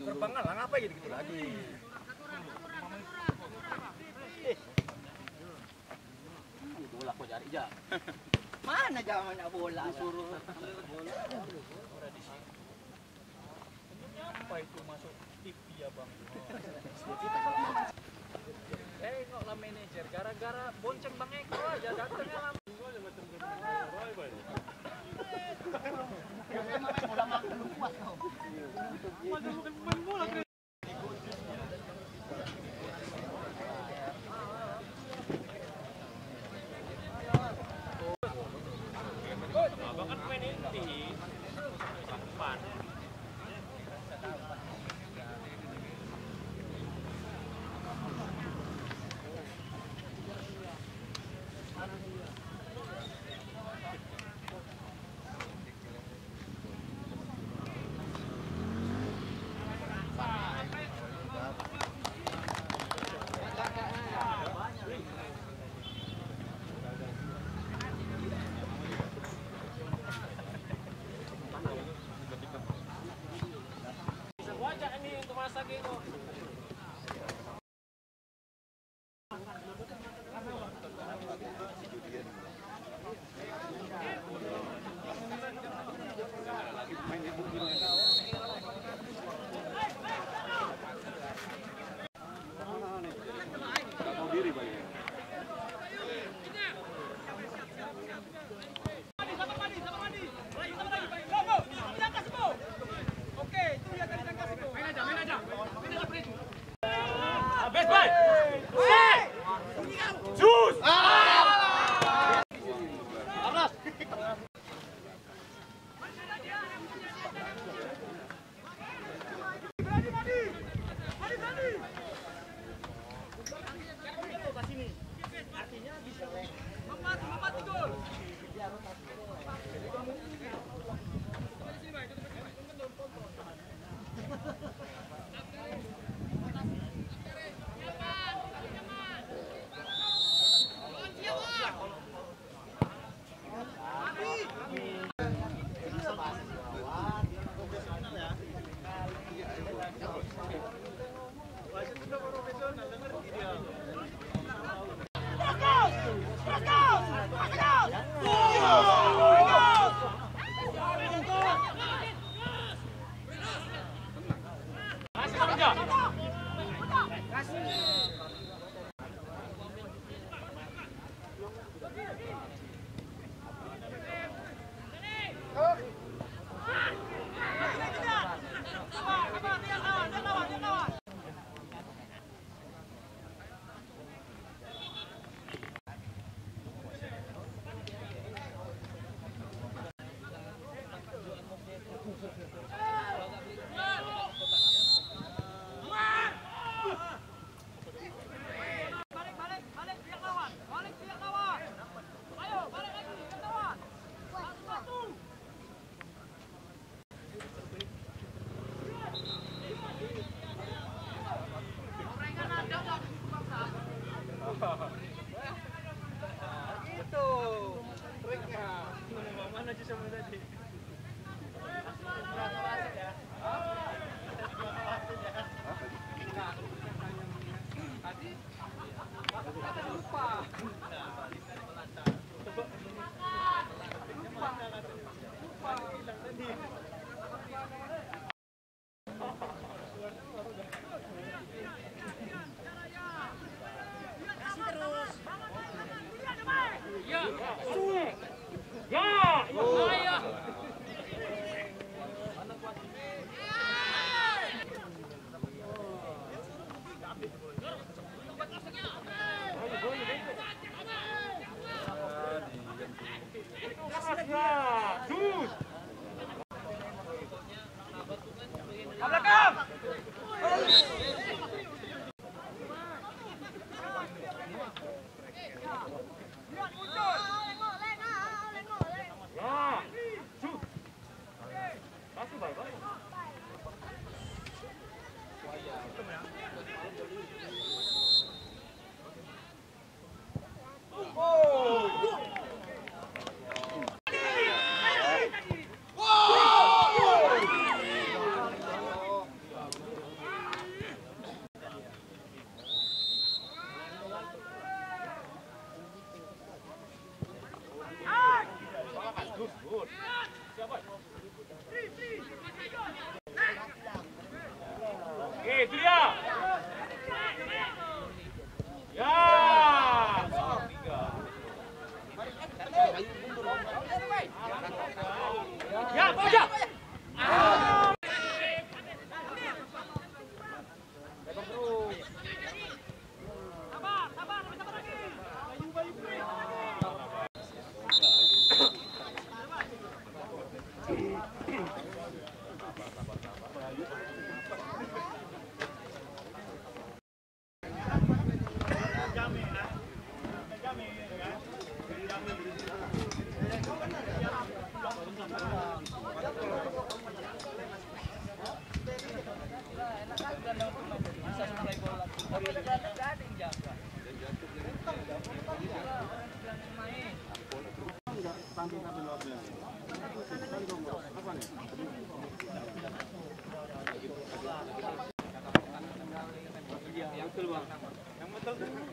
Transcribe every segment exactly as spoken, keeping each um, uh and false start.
Gerbang ngalang apa gitu-gitu lagi. Bola kok cari aja. Mana zamannya bola? Suruh bola. Apa itu masuk T V ya bang? Eh nggak lah manajer, gara-gara bonceng Bang Eko aja datangnya lama. Bola makan luas kau. Main bola. Abang kan main inti. Depan.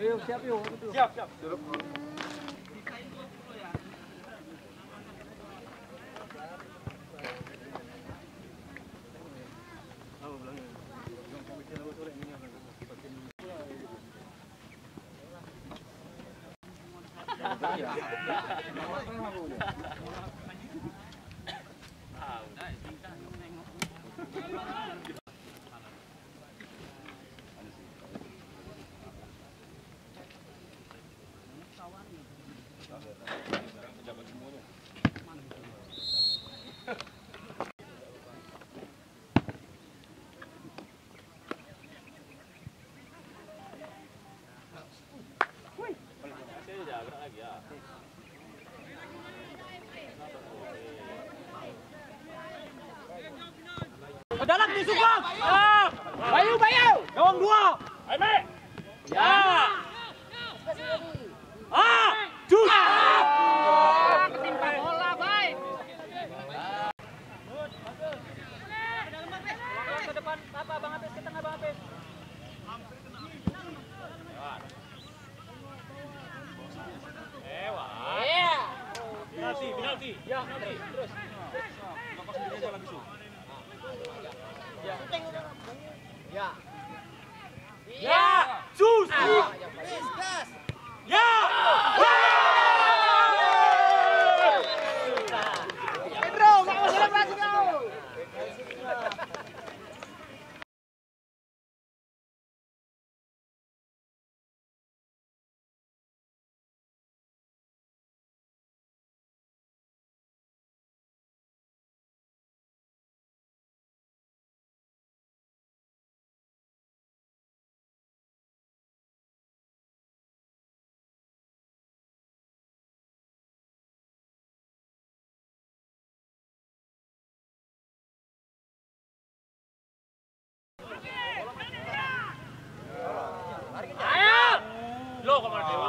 Ayo siap yuk. Siap, siap. Duduk. Dalam di Sugeng. Ah, Bayu, Bayu. Gawang dua. Ayo, Mek. Ya. Ah, jus. Ah, ketimpa bola, baik. Ke depan, apa Bang Apes, ke tengah Bang Apes. Ewa. Iya. Penalti, penalti. Ya, penalti. Terus. Bapak sendiri aja lagi, Su. Ya. Ya. Ya. Sus. Gas. Ya. Pedro, mau selebrasi kau. Lo kemana dewa?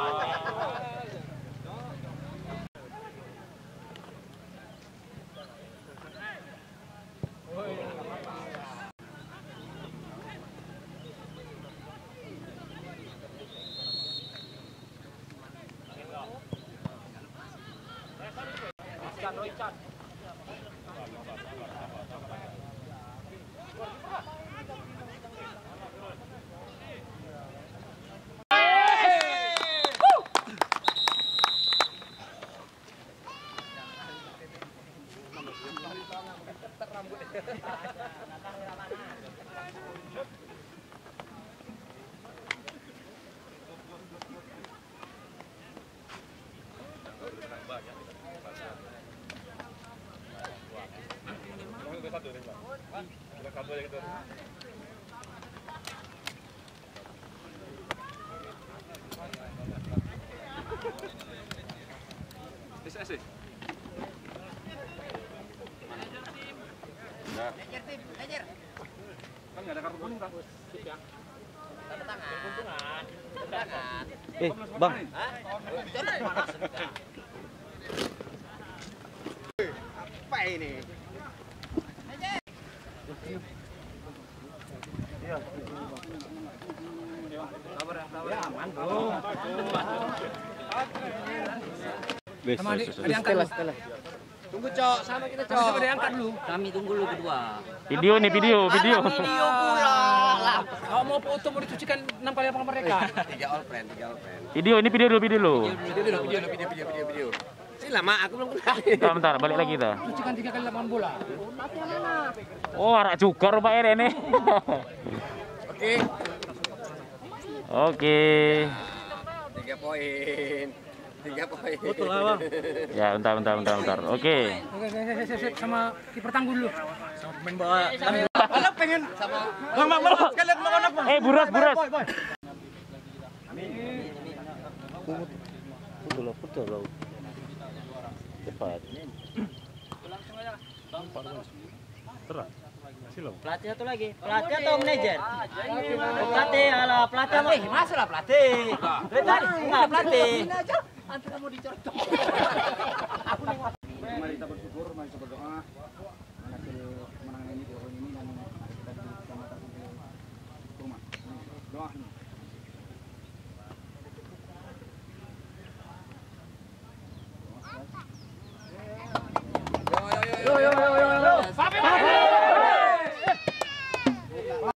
Chan, Roy Chan. S S. Ejer tim, ejer. Kan nggak ada kartu kuning kan? Tanda tangan. Untungan. Tanda tangan. Eh, Bang. Hah? Jangan panas juga. Apa ini? Iya. Sabar ya, sabar. Ya, aman, Bro. Wes, Sama adik, wes, adik angkat lu. Tunggu, Cok. Sama kita, Cok. Sama dia angkat dulu. Kami tunggu dulu berdua. Video nih, video, video. Alah, video pula. Lah. Kalau mau foto mau dicucikan enam kali lapangan mereka. Tiga all friend, tiga all friend. Video ini video dulu, video dulu. Video dulu, video dulu, video, video, video, video. Sini lama, aku belum kenal. Bentar, bentar, balik lagi kita. Cucikan tiga kali lapangan bola. Oh, arak juga rupanya ini. Oke. Oke. Tiga poin. Tiga poin. Betul lah, Bang. Ya, bentar, bentar, bentar, bentar. Oke. Oke, oke, oke, sama kiper tangguh dulu. Sama pemain bola. Anak pengen Sama Bang, Bang, Bang. Sekalian mau anak, Bang. Eh, buras, buras. Betul, betul loh. Cepat. Terang. pelatih satu lagi. Pelatih atau manajer? Pelatih, ala pelatih. Eh, masalah pelatih. Enggak, pelatih. Antara mau dicocok. Aku